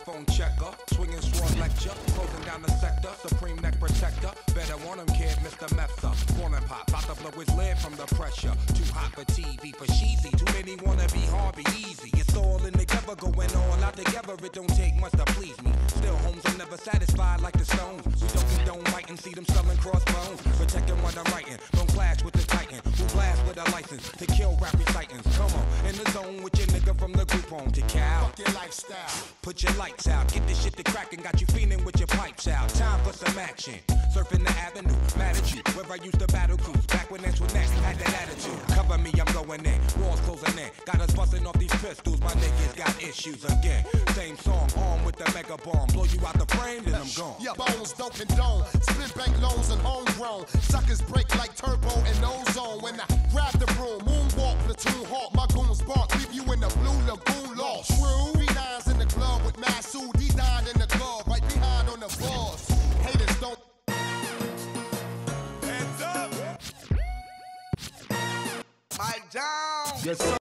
microphone checker, swinging sword lecture, closing down the sector, supreme neck protector. Better warn him, kid, Mr. Mepsa. Corner pop, about to blow his lid from the pressure. Too hot for TV, for cheesy. Too many wanna be hard, be easy. It's all in together, going all out together. It don't take much to please me. Still, homes are never satisfied like the Stones. We don't condone writing, see them selling crossbones. Protecting what I'm writing, don't clash with the titan. Who blast with a license to kill rap recitants. Come on, in the zone with your nigga from the group home to Cal. Fuck your lifestyle. Put your lights out, get this shit to crackin', got you feeling with your pipes out. Time for some action. Surfing the avenue, mad at you. Where I used to battle cruise, back when that's when next had that attitude. Cover me, I'm going in. Walls closing in. Got us busting off these pistols. My niggas got issues again. Same song, armed with the mega bomb. Blow you out the frame, then I'm gone. Yeah, bones don't condone. Split bank loans and homegrown. Suckers break like turbo and ozone. When I grab the broom, moonwalk, platoon hawk. My goons bark, leave you in the blue lagoon lost. True. B9's in the club with Masood. He died in the club, right behind on the bars. Haters don't. Hands up. Mike down. Yes, sir.